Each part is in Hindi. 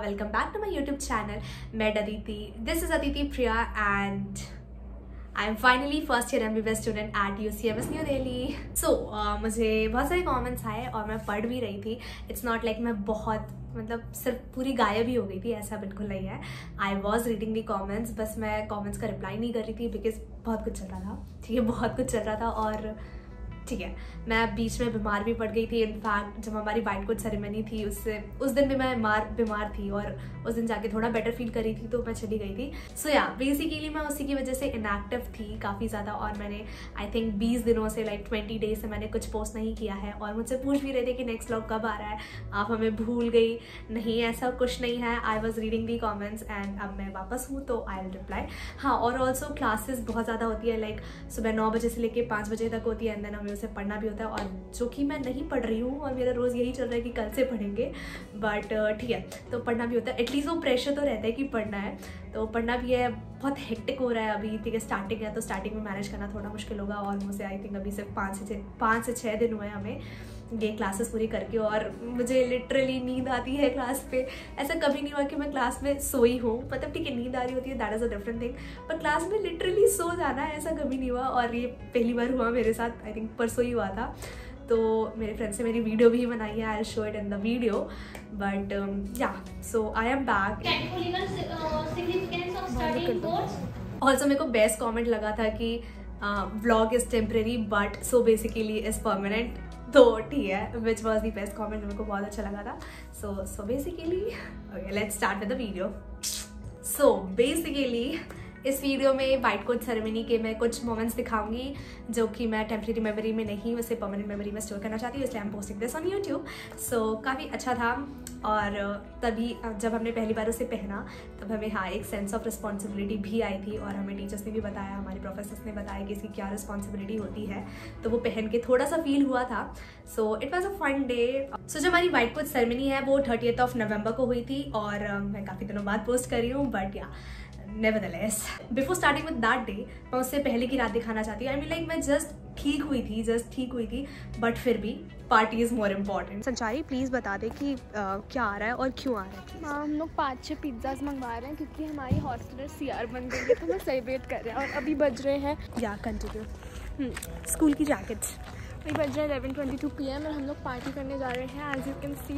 Welcome back to my YouTube channel. मैं Aditi, this is Aditi Priya and I am finally first year MBBS student at UCMS New Delhi. So मुझे बहुत सारे कमेंट्स आए और मैं पढ़ भी रही थी। इट्स नॉट लाइक मैं बहुत सिर्फ पूरी गायब ही हो गई थी, ऐसा बिल्कुल नहीं है। I was reading the comments, बस मैं कॉमेंट्स का रिप्लाई नहीं कर रही थी बिकॉज बहुत कुछ चल रहा था। ठीक है, बहुत कुछ चल रहा था और ठीक है, मैं बीच में बीमार भी पड़ गई थी। इनफैक्ट जब हमारी वाइट कोट सेरेमनी थी उस दिन भी मैं बीमार थी और उस दिन जाके थोड़ा बेटर फील कर रही थी तो मैं चली गई थी। सो या बेसिकली मैं उसी की वजह से इनएक्टिव थी काफ़ी ज़्यादा और मैंने आई थिंक 20 दिनों से 20 डेज से मैंने कुछ पोस्ट नहीं किया है और मुझसे पूछ भी रहे थे कि नेक्स्ट व्लॉग कब आ रहा है, आप हमें भूल गई। नहीं, ऐसा कुछ नहीं है। I was reading the comments and अब मैं वापस हूँ तो आई विल रिप्लाई। हाँ, और ऑल्सो क्लासेस बहुत ज़्यादा होती है, सुबह 9 बजे से लेकर 5 बजे तक होती है एंड देन हमें उसे पढ़ना भी होता है और जो कि मैं नहीं पढ़ रही हूँ और मेरा रोज़ यही चल रहा है कि कल से पढ़ेंगे। बट ठीक है, तो पढ़ना भी होता है। एटलीस्ट वो प्रेशर तो रहता है कि पढ़ना है, तो पढ़ना भी है। बहुत हेक्टिक हो रहा है अभी, ठीक है, स्टार्टिंग है तो स्टार्टिंग में मैनेज करना थोड़ा मुश्किल होगा। और मुझे आई थिंक अभी सिर्फ 5 से 6 दिन हुए हमें ये क्लासेस पूरी करके और मुझे लिटरली नींद आती है क्लास पे। ऐसा कभी नहीं हुआ कि मैं क्लास में सोई हूँ, मतलब ठीक है नींद आ रही होती है, that is a different thing, पर क्लास में लिटरली सो जाना है ऐसा कभी नहीं हुआ। और ये पहली बार हुआ मेरे साथ, आई थिंक परसों ही हुआ था। तो मेरे फ्रेंड से मेरी वीडियो भी बनाई है, I will show it in the video. But ya, so I am back. Also मेरे को बेस्ट कॉमेंट लगा था कि vlog is temporary but so basically is permanent, तो ठीक है, which was the best comment, मेरे को बहुत अच्छा लगा था। So basically okay, let's start with the video. So basically इस वीडियो में वाइट कोट सेरेमनी के मैं कुछ मोमेंट्स दिखाऊंगी जो कि मैं टेम्परेरी मेमोरी में नहीं, उसे परमानेंट मेमोरी में स्टोर करना चाहती हूँ, इसलिए I am posting this on YouTube. So काफ़ी अच्छा था और तभी जब हमने पहली बार उसे पहना तब हमें हाँ एक सेंस ऑफ रिस्पॉन्सिबिलिटी भी आई थी और हमें टीचर्स ने भी बताया, हमारे प्रोफेसर्स ने बताया कि इसकी क्या रिस्पॉन्सिबिलिटी होती है, तो वो पहन के थोड़ा सा फील हुआ था। So it was a fun day. So जो हमारी वाइट कोट सेरेमनी है वो 30 नवंबर को हुई थी और मैं काफ़ी दिनों बाद पोस्ट कर रही हूँ, बट या Nevertheless, before starting with that day, मैं उससे पहले की रात दिखाना चाहती हूँ। I mean, मैं जस्ट ठीक हुई थी, बट फिर भी party is more important. Sanchari please बता दे कि क्या आ रहा है और क्यों आ रहा है। हाँ, हम लोग 5-6 पिज्ज़ाज मंगवा रहे हैं क्योंकि हमारी हॉस्टलर CR बन गई है, तो मैं सेलिब्रेट कर रहे हैं। और अभी बज रहे हैं या कंटिन्यू स्कूल की जैकेट्स। अभी बज रहे हैं 11:22 PM और हम लोग पार्टी करने जा रहे हैं। एज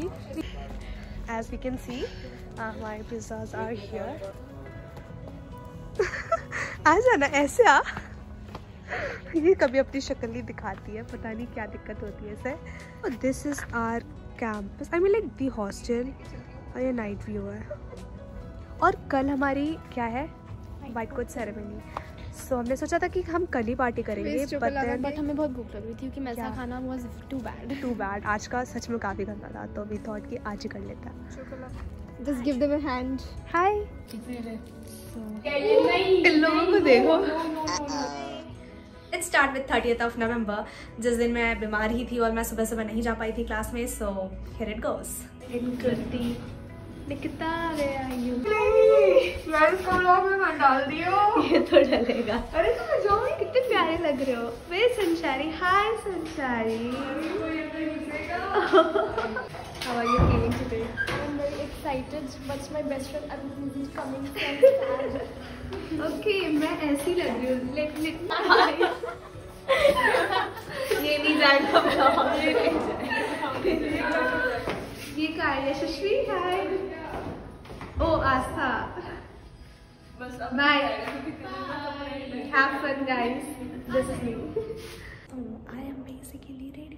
वी कैन सी हमारे पिज्जाज आर हियर। आ जाना, ऐसे आ। ये कभी अपनी शक्ल नहीं दिखाती है, पता नहीं क्या दिक्कत होती है इसे। This is our campus, I mean like the hostel और ये नाइट व्यू है। और कल हमारी क्या है, वाइट कोट सेरेमनी। सो हमने सोचा था कि हम कल ही पार्टी करेंगे, बट हमें बहुत भूख लग रही थी क्योंकि मैसा खाना वाज टू बैड। आज का सच में काफ़ी गंदा था, तो वी थॉट कि आज ही कर लेता है। Just give them a hand. Hi. इन लोगों को देखो। Let's start with 30th नवंबर, जिस दिन मैं बीमार ही थी और मैं सुबह नहीं जा पाई थी क्लास में। So here it goes. Nikita वे आयु। मैं इसको व्लॉग में मत डाल दियो। ये तो डलेगा। अरे तुम जाओ, कितने प्यारे लग रहे हो। वे संचारी, हाय संचारी। How are you feeling today? I'm very excited, but my best friend Arun is coming from Okay, मैं ऐसी लग रही हूँ। ये नहीं जाएगा ब्लॉग, ये नहीं जाएगा। ये क्या है? Yashasvi hi. Oh Aastha. Bye. Have fun guys. This is me. I am basically ready.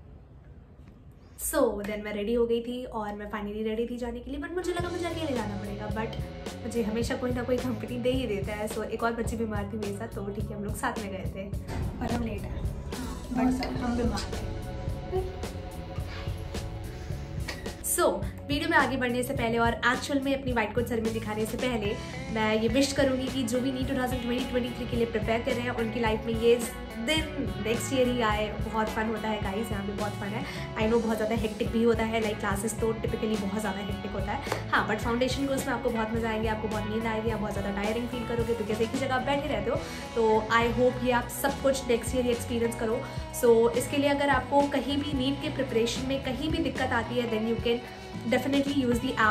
So then मैं रेडी हो गई थी और मैं फाइनली रेडी थी जाने के लिए, बट मुझे लगा मुझे अकेले जाना पड़ेगा, बट मुझे हमेशा कोई ना कोई कंपनी दे ही देता है। सो एक और बच्ची बीमार थी मेरे साथ, तो ठीक है हम लोग साथ में गए थे और हम लेट है, बट हम बीमार थे। सो वीडियो में आगे बढ़ने से पहले और एक्चुअल में अपनी वाइट कोट सेरेमनी दिखाने से पहले मैं ये विश करूँगी कि जो भी नीट 2023 के लिए प्रिपेयर कर रहे हैं उनकी लाइफ में ये दिन नेक्स्ट ईयर ही आए। बहुत फन होता है गाइस, यहाँ पे बहुत फन है। आई नो बहुत ज़्यादा हेक्टिक भी होता है, लाइक क्लासेस तो टिपिकली बहुत ज़्यादा हेक्टिक होता है। हाँ, बट फाउंडेशन कोर्स में आपको बहुत मज़ा आएंगे, आपको बहुत नींद आएगी, आप बहुत ज़्यादा टायरिंग फील करोगे बिकॉज एक ही जगह आप बैठे रहते हो। तो आई होप ये आप सब कुछ नेक्स्ट ईयर ही एक्सपीरियंस करो। सो इसके लिए अगर आपको कहीं भी नीट के प्रिपरेशन में कहीं भी दिक्कत आती है then you can definitely use the app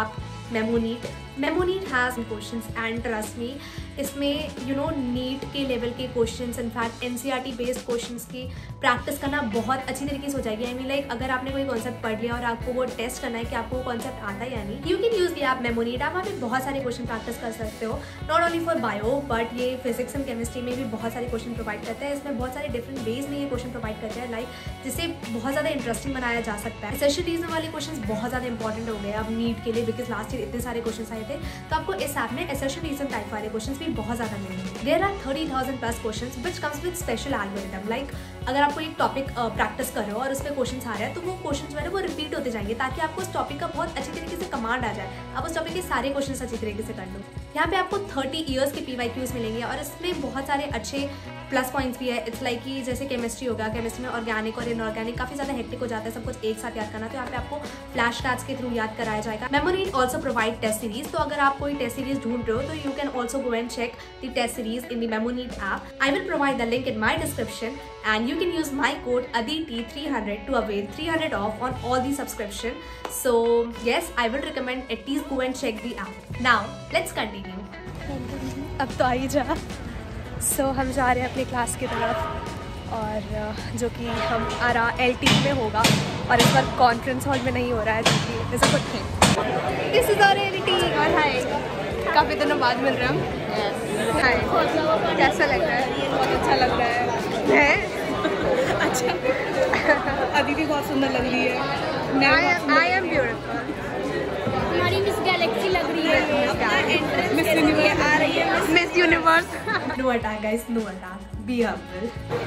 Memoneet has questions and trust me, इसमें नीट के लेवल के questions, in fact NCERT based questions की प्रैक्टिस करना बहुत अच्छी तरीके से हो जाएगी। आई मीन लाइक अगर आपने कोई कॉन्सेप्ट पढ़ लिया और आपको वो टेस्ट करना है कि आपको वो कॉन्सेप्ट आता है या नहीं, you can use the app Memoneet. आप वहाँ पे बहुत सारे क्वेश्चन प्रैक्टिस कर सकते हो, not only for bio but ये फिजिक्स एंड केमिस्ट्री में भी बहुत सारे क्वेश्चन प्रोवाइड करता है। इसमें बहुत सारे डिफरेंट वेज में ये क्वेश्चन प्रोवाइड करते हैं, लाइक जिसे बहुत ज़्यादा इंटरेस्टिंग बनाया जा सकता है। सेशन रीजन वाले क्वेश्चन बहुत ज़्यादा इंपॉर्टेंट हो गए अब नीट के लिए, बिकॉज लास्ट ईयर इतने सारे क्वेश्चन आए थे, तो आपको इस ऐप में सेशन रीजन टाइप वाले क्वेश्चन भी बहुत ज़्यादा मिलेंगे। There are 30,000 plus question which comes with special algorithm. Like अगर आपको एक टॉपिक प्रैक्टिस कर रहे हो और उस पर क्वेश्चन आ रहा है, तो वो क्वेश्चन जो है वो रिपीट होते जाएंगे ताकि आपको उस टॉपिक का बहुत अच्छी तरीके से कमांड आ जाए, आप उस टॉपिक के सारे क्वेश्चन अच्छी तरीके से कर लो। यहाँ पे आपको 30 ईयर्स के PYQs मिलेंगे और इसमें बहुत सारे अच्छे प्लस पॉइंट्स भी है। इट्स लाइक कि जैसे केमिस्ट्री होगा, केमिस्ट्री में ऑर्गेनिक और इनऑर्गेनिक काफ़ी ज़्यादा हेक्टिक हो जाता है सब कुछ एक साथ याद करना, तो यहाँ पे आपको फ्लैश कार्ड्स के थ्रू याद कराया जाएगा। Memonit also provide test series, तो अगर आप कोई टेस्ट सीरीज ढूंढ रहे हो तो you can also go and check the test series in the Memonit app. I will provide the link in my description and you can use my code ADITI300 to avail 300 off on all the subscription. So yes, I will recommend at least go and check the app. Now let's continue. अब तो आ ही जा। So हम जा रहे हैं अपनी क्लास की तरफ, और जो कि हम LT में होगा, और इस बार कॉन्फ्रेंस हॉल में नहीं हो रहा है क्योंकि ऐसा कुछ नहीं। This is our LT। और हाय, काफ़ी दिनों बाद मिल रहे हम। हाय, कैसा लग रहा है? बहुत अच्छा लग रहा है। अच्छा, अदिति बहुत सुंदर लग रही है। I am beautiful। हमारी मिस गैलेक्सी लग रही है, मिस यूनिवर्स आ रही है, miss universe. No attack guys, no attack, be humble.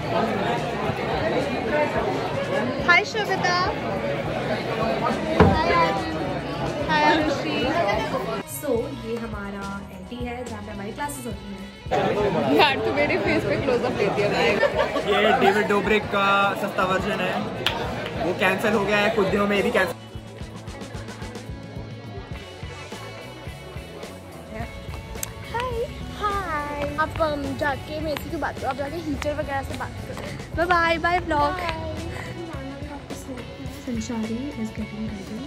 Hi Shweta. Hi Aarushi. So ये हमारा LT है जहाँ पे हमारी क्लासेस होती हैं। यार तो मेरे फेस पे क्लोजअप ले दिया भाई। ये डेविड डोब्रिक का सस्ता वर्जन है, वो कैंसिल हो गया है कुछ दिनों में, भी कैंसिल। हाय। आप जाके मेरे से बात करो, आप जाके हीटर वगैरह से बात करो। Bye bye bye blog. Sanchari is getting ready.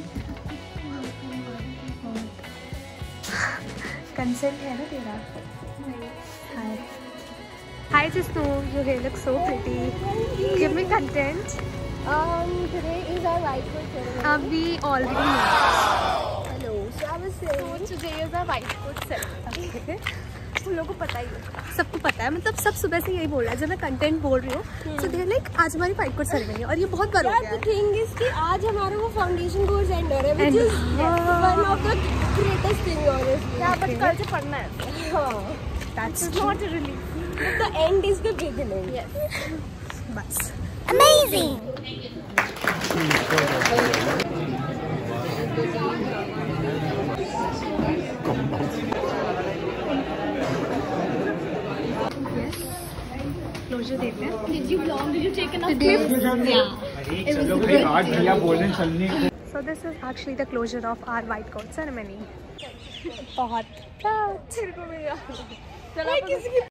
Consent है ना तेरा? Hi. Hi Jisnu, your hair looks so pretty. Give me content. Today is our whiteboard ceremony. We already know. Hello. So I was saying. So today is our whiteboard ceremony. Okay. तुम लोगों को पता ही होगा। सबको पता है, मतलब सब सुबह से यही बोल रहा है जब मैं कंटेंट बोल रही हूँ। So they're like आज हमारी whiteboard ceremony है, और ये बहुत बार हो गया है। The thing is कि आज हमारा वो फाउंडेशन कोर्स एंड हो रहा है, which is one of the greatest thing honestly. क्या बट कल से पढ़ना है। हाँ। That's not a relief. The end is the beginning. Yes. बस। Amazing. क्लोजर देते हैं। Did you vlog? Did you take enough clips? Yeah. चलो भाई, आज भैया बोल रहे हैं चलने को। So this is actually the closure of our white coat ceremony. बहुत proud. तेरे को भी याद। चलो किसी की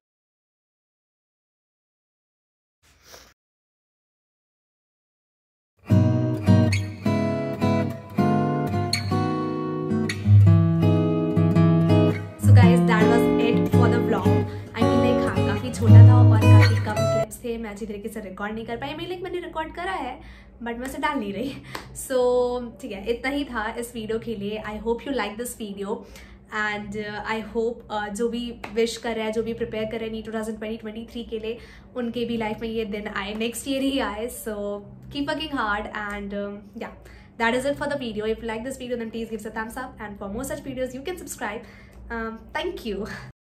छोटा था और काफ़ी कम क्लिप्स थे, मैं अच्छी तरीके से रिकॉर्ड नहीं कर पाई। मैंने रिकॉर्ड करा है बट मैं उसे डाल नहीं रही। सो ठीक है, इतना ही था इस वीडियो के लिए। I hope you like this video and I hope जो भी विश कर रहे हैं, जो भी प्रिपेयर कर रहे हैं नीट 2023 के लिए, उनके भी लाइफ में ये दिन आए, नेक्स्ट ईयर ही आए। So keep working hard and yeah that is it for the video. If you like this video then please give us a thumbs up, and for more such videos you can subscribe. Thank you.